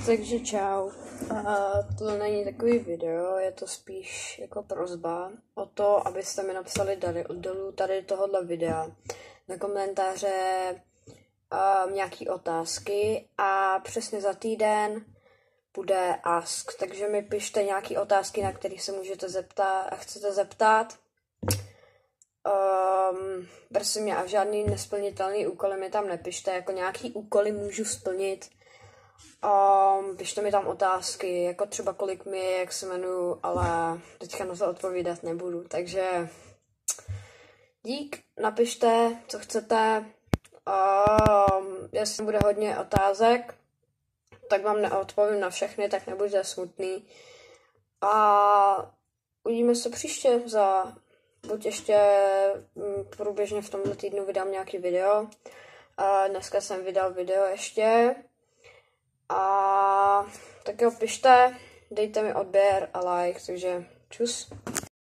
Takže čau. Tohle není takový video, je to spíš jako prosba o to, abyste mi napsali dolů tady tohohle videa na komentáře nějaký otázky a přesně za týden bude ask, takže mi pište nějaký otázky, na které se můžete zeptat a chcete zeptat. Prosím mě, a žádný nesplnitelný úkoly mi tam nepište, jako nějaký úkoly můžu splnit. Pište mi tam otázky, jako třeba kolik mi je, jak se jmenuju, ale teďka na to odpovídat nebudu, takže dík, napište, co chcete. Jestli bude hodně otázek, tak vám neodpovím na všechny, tak nebuďte smutný. A uvidíme se příště buď ještě průběžně v tomhle týdnu vydám nějaký video. Dneska jsem vydal video ještě. A tak jo, pište, dejte mi odběr a like, takže čus.